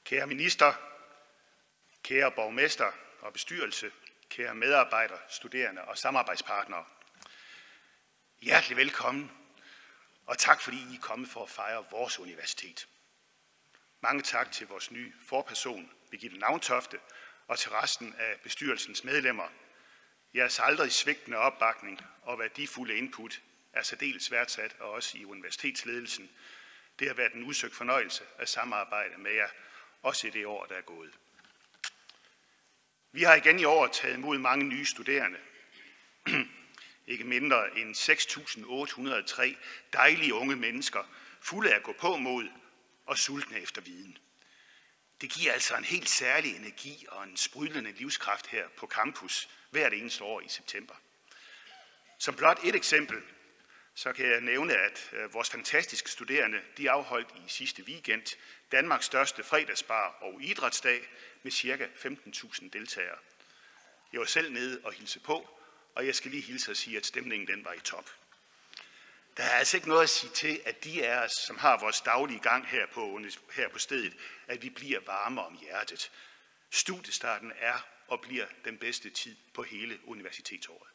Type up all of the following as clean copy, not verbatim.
Kære minister, kære borgmester og bestyrelse, kære medarbejdere, studerende og samarbejdspartnere. Hjertelig velkommen, og tak fordi I er kommet for at fejre vores universitet. Mange tak til vores nye forperson, Birgitte Navntofte, og til resten af bestyrelsens medlemmer. Jeres aldrig svigtende opbakning og værdifulde input er særdeles værdsat, og også i universitetsledelsen. Det har været en udsøgt fornøjelse at samarbejde med jer, også i det år, der er gået. Vi har igen i år taget imod mange nye studerende. Ikke mindre end 6.803 dejlige unge mennesker, fulde af gå på mod og sultne efter viden. Det giver altså en helt særlig energi og en sprudlende livskraft her på campus hvert eneste år i september. Som blot et eksempel, så kan jeg nævne, at vores fantastiske studerende, de afholdt i sidste weekend Danmarks største fredagsbar og idrætsdag med ca. 15.000 deltagere. Jeg var selv nede og hilse på, og jeg skal lige hilse og sige, at stemningen den var i top. Der er altså ikke noget at sige til, at de af os, som har vores daglige gang her på stedet, at vi bliver varme om hjertet. Studiestarten er og bliver den bedste tid på hele universitetsåret.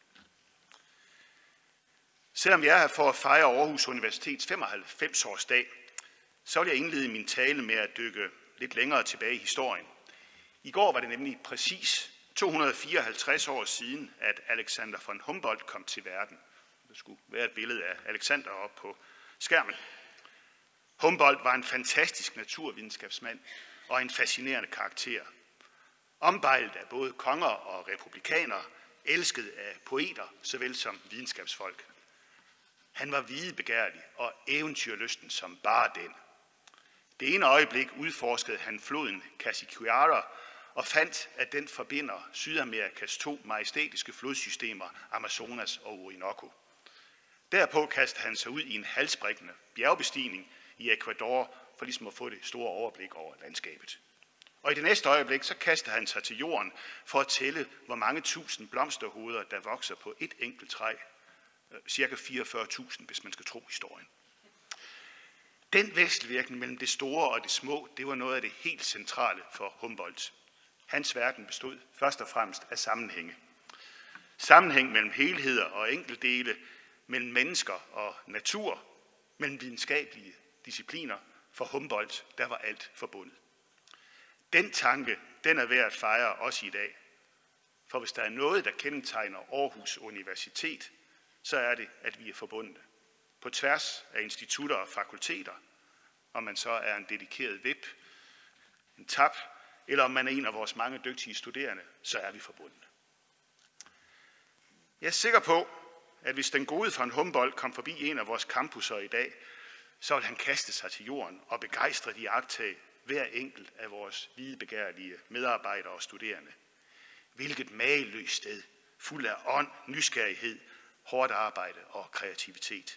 Selvom jeg er her for at fejre Aarhus Universitets 95-årsdag, så vil jeg indlede min tale med at dykke lidt længere tilbage i historien. I går var det nemlig præcis 254 år siden, at Alexander von Humboldt kom til verden. Der skulle være et billede af Alexander oppe på skærmen. Humboldt var en fantastisk naturvidenskabsmand og en fascinerende karakter. Ombejlet af både konger og republikanere, elsket af poeter såvel som videnskabsfolk. Han var videbegærlig og eventyrlysten som bare den. Det ene øjeblik udforskede han floden Cassiquiare og fandt, at den forbinder Sydamerikas to majestætiske flodsystemer, Amazonas og Orinoco. Derpå kastede han sig ud i en halsbrækkende bjergbestigning i Ecuador for ligesom at få det store overblik over landskabet. Og i det næste øjeblik, så kastede han sig til jorden for at tælle, hvor mange tusind blomsterhoveder, der vokser på et enkelt træ. Cirka 44.000, hvis man skal tro historien. Den vekselvirkning mellem det store og det små, det var noget af det helt centrale for Humboldt. Hans verden bestod først og fremmest af sammenhænge. Sammenhæng mellem helheder og enkeltdele, mellem mennesker og natur, mellem videnskabelige discipliner. For Humboldt, der var alt forbundet. Den tanke, den er værd at fejre også i dag. For hvis der er noget, der kendetegner Aarhus Universitet, så er det, at vi er forbundne. På tværs af institutter og fakulteter, om man så er en dedikeret VIP, en TAP, eller om man er en af vores mange dygtige studerende, så er vi forbundne. Jeg er sikker på, at hvis den gode von Humboldt kom forbi en af vores campusser i dag, så vil han kaste sig til jorden og begejstre de iagttag hver enkelt af vores videbegærlige medarbejdere og studerende. Hvilket mageløst sted, fuld af ånd, nysgerrighed, hårdt arbejde og kreativitet.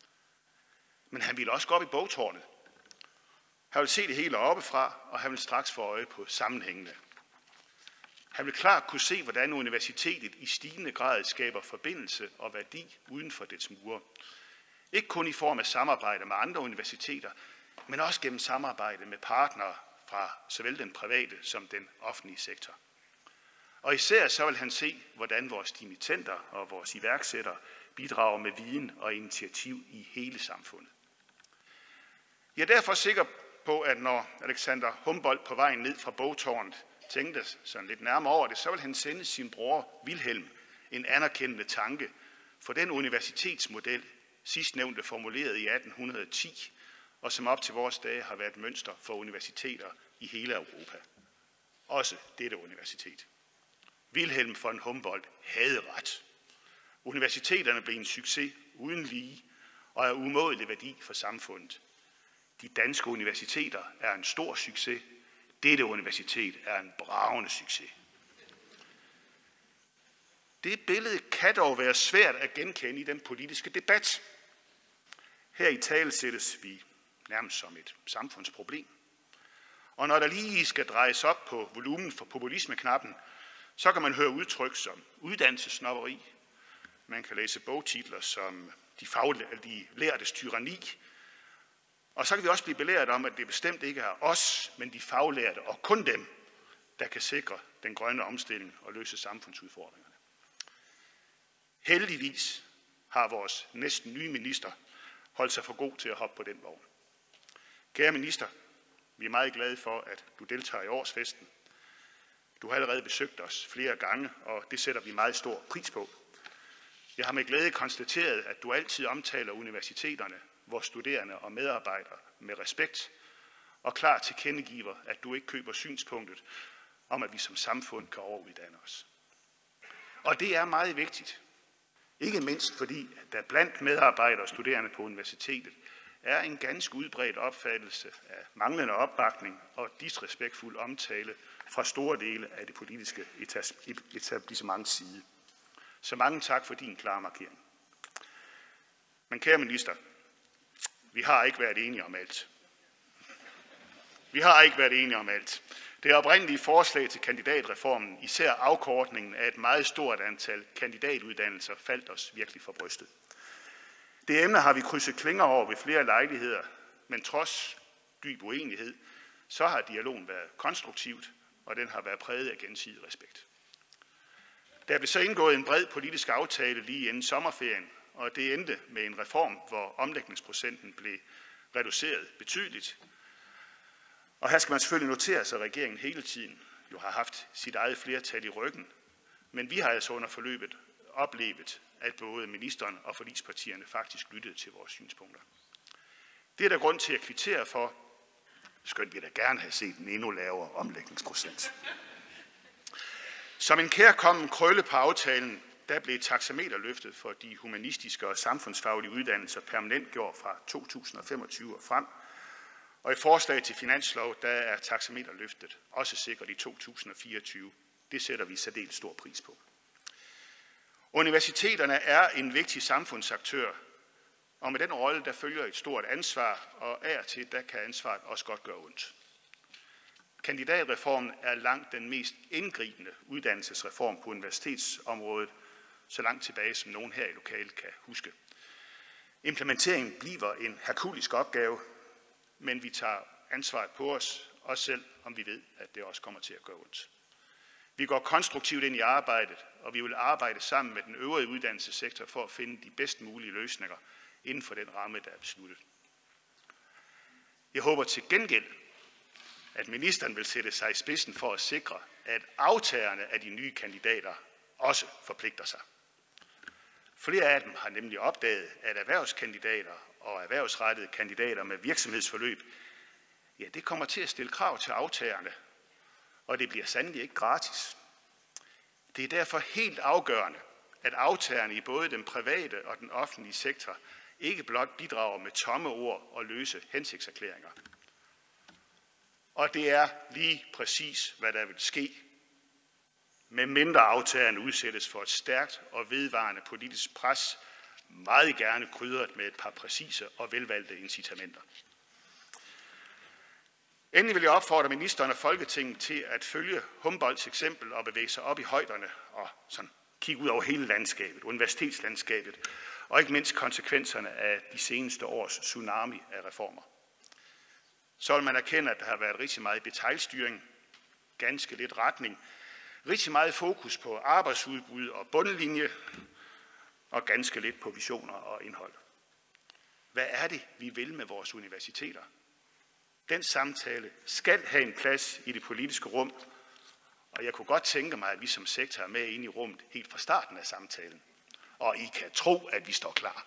Men han ville også gå op i bogtårnet. Han ville se det hele oppefra, og han ville straks få øje på sammenhængene. Han ville klart kunne se, hvordan universitetet i stigende grad skaber forbindelse og værdi uden for dets mure. Ikke kun i form af samarbejde med andre universiteter, men også gennem samarbejde med partnere fra såvel den private som den offentlige sektor. Og især så vil han se, hvordan vores dimittenter og vores iværksættere bidrager med viden og initiativ i hele samfundet. Jeg er derfor sikker på, at når Alexander Humboldt på vejen ned fra bogtårnet tænkte sådan lidt nærmere over det, så vil han sende sin bror Wilhelm en anerkendende tanke for den universitetsmodel, sidstnævnte formuleret i 1810, og som op til vores dage har været mønster for universiteter i hele Europa. Også dette universitet. Wilhelm von Humboldt havde ret. Universiteterne blev en succes uden lige og er umådelig værdi for samfundet. De danske universiteter er en stor succes. Dette universitet er en bragende succes. Det billede kan dog være svært at genkende i den politiske debat. Her i tale sættes vi nærmest som et samfundsproblem. Og når der lige skal drejes op på volumen for populismeknappen, så kan man høre udtryk som uddannelsessnobberi. Man kan læse bogtitler som de lærtes tyranni. Og så kan vi også blive belært om, at det bestemt ikke er os, men de faglærte og kun dem, der kan sikre den grønne omstilling og løse samfundsudfordringerne. Heldigvis har vores næsten nye minister holdt sig for god til at hoppe på den vogn. Kære minister, vi er meget glade for, at du deltager i årsfesten. Du har allerede besøgt os flere gange, og det sætter vi meget stor pris på. Jeg har med glæde konstateret, at du altid omtaler universiteterne, vores studerende og medarbejdere med respekt, og klart tilkendegiver, at du ikke køber synspunktet om, at vi som samfund kan overuddanne os. Og det er meget vigtigt. Ikke mindst fordi, at der blandt medarbejdere og studerende på universitetet er en ganske udbredt opfattelse af manglende opbakning og disrespektfuld omtale fra store dele af det politiske etablissements side. Så mange tak for din klare markering. Men kære minister, vi har ikke været enige om alt. Det oprindelige forslag til kandidatreformen, især afkortningen af et meget stort antal kandidatuddannelser, faldt os virkelig for brystet. Det emne har vi krydset klinger over ved flere lejligheder, men trods dyb uenighed, så har dialogen været konstruktivt, og den har været præget af gensidig respekt. Der blev så indgået en bred politisk aftale lige inden sommerferien, og det endte med en reform, hvor omlægningsprocenten blev reduceret betydeligt. Og her skal man selvfølgelig notere sig, at regeringen hele tiden jo har haft sit eget flertal i ryggen, men vi har altså under forløbet oplevet, at både ministeren og forligspartierne faktisk lyttede til vores synspunkter. Det er der grund til at kvittere for, skønt vi da gerne have set en endnu lavere omlægningsprocent. Som en kærkommen krølle på aftalen, der blev taxameterløftet for de humanistiske og samfundsfaglige uddannelser permanentgjort fra 2025 og frem. Og i forslag til finanslov, der er taxameterløftet også sikret i 2024. Det sætter vi særdeles stor pris på. Universiteterne er en vigtig samfundsaktør, og med den rolle, der følger et stort ansvar, og af og til, der kan ansvaret også godt gøre ondt. Kandidatreformen er langt den mest indgribende uddannelsesreform på universitetsområdet, så langt tilbage som nogen her i lokalet kan huske. Implementeringen bliver en herkulisk opgave, men vi tager ansvaret på os, også selv om vi ved, at det også kommer til at gøre ondt. Vi går konstruktivt ind i arbejdet, og vi vil arbejde sammen med den øvrige uddannelsessektor for at finde de bedst mulige løsninger inden for den ramme, der er besluttet. Jeg håber til gengæld, at ministeren vil sætte sig i spidsen for at sikre, at aftagerne af de nye kandidater også forpligter sig. Flere af dem har nemlig opdaget, at erhvervskandidater og erhvervsrettede kandidater med virksomhedsforløb, ja, det kommer til at stille krav til aftagerne, og det bliver sandelig ikke gratis. Det er derfor helt afgørende, at aftagerne i både den private og den offentlige sektor ikke blot bidrager med tomme ord og løse hensigtserklæringer. Og det er lige præcis, hvad der vil ske, medmindre aftagerne udsættes for et stærkt og vedvarende politisk pres, meget gerne krydret med et par præcise og velvalgte incitamenter. Endelig vil jeg opfordre ministeren og Folketinget til at følge Humboldts eksempel og bevæge sig op i højderne og sådan kigge ud over hele landskabet, universitetslandskabet, og ikke mindst konsekvenserne af de seneste års tsunami af reformer. Så vil man erkende, at der har været rigtig meget detailstyring, ganske lidt retning, rigtig meget fokus på arbejdsudbud og bundlinje, og ganske lidt på visioner og indhold. Hvad er det, vi vil med vores universiteter? Den samtale skal have en plads i det politiske rum, og jeg kunne godt tænke mig, at vi som sektor er med inde i rummet helt fra starten af samtalen. Og I kan tro, at vi står klar.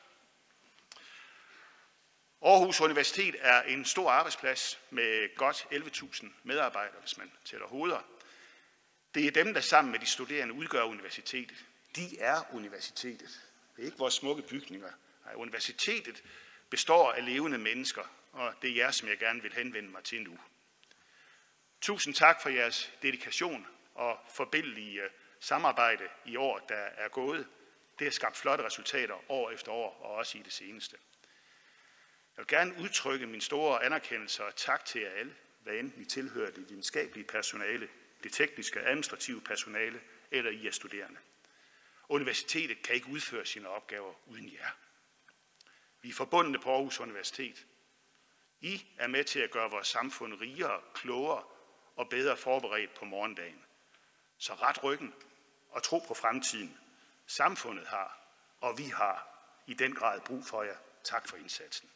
Aarhus Universitet er en stor arbejdsplads med godt 11.000 medarbejdere, hvis man tæller hoveder. Det er dem, der sammen med de studerende udgør universitetet. De er universitetet. Det er ikke vores smukke bygninger. Nej, universitetet består af levende mennesker, og det er jer, som jeg gerne vil henvende mig til nu. Tusind tak for jeres dedikation og forbilledlige samarbejde i år, der er gået. Det har skabt flotte resultater år efter år, og også i det seneste. Jeg vil gerne udtrykke min store anerkendelse og tak til jer alle, hvad enten I tilhører det videnskabelige personale, det tekniske administrative personale eller I er studerende. Universitetet kan ikke udføre sine opgaver uden jer. Vi er forbundne på Aarhus Universitet. I er med til at gøre vores samfund rigere, klogere og bedre forberedt på morgendagen. Så ret ryggen og tro på fremtiden. Samfundet har, og vi har i den grad brug for jer. Tak for indsatsen.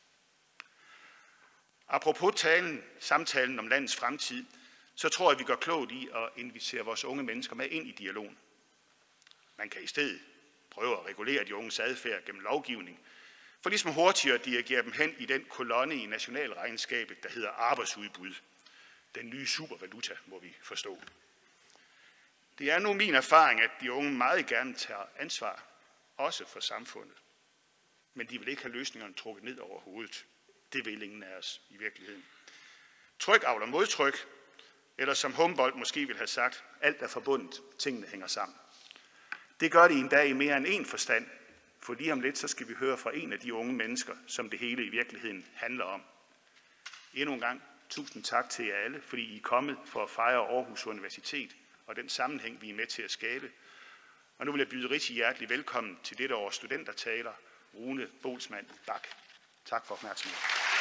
Apropos samtalen om landets fremtid, så tror jeg, vi gør klogt i at invitere vores unge mennesker med ind i dialogen. Man kan i stedet prøve at regulere de unges adfærd gennem lovgivning, for ligesom hurtigere dirigere dem hen i den kolonne i nationalregnskabet, der hedder arbejdsudbud. Den nye supervaluta, må vi forstå. Det er nu min erfaring, at de unge meget gerne tager ansvar, også for samfundet. Men de vil ikke have løsningerne trukket ned over hovedet. Det vil ingen af os i virkeligheden. Tryk avler modtryk, eller som Humboldt måske ville have sagt, alt er forbundet, tingene hænger sammen. Det gør det endda i mere end én forstand, for lige om lidt så skal vi høre fra en af de unge mennesker, som det hele i virkeligheden handler om. Endnu en gang, tusind tak til jer alle, fordi I er kommet for at fejre Aarhus Universitet og den sammenhæng, vi er med til at skabe. Og nu vil jeg byde rigtig hjertelig velkommen til dette års studentertaler, Rune Bolsmann Bak. Tak for opmærksomheden.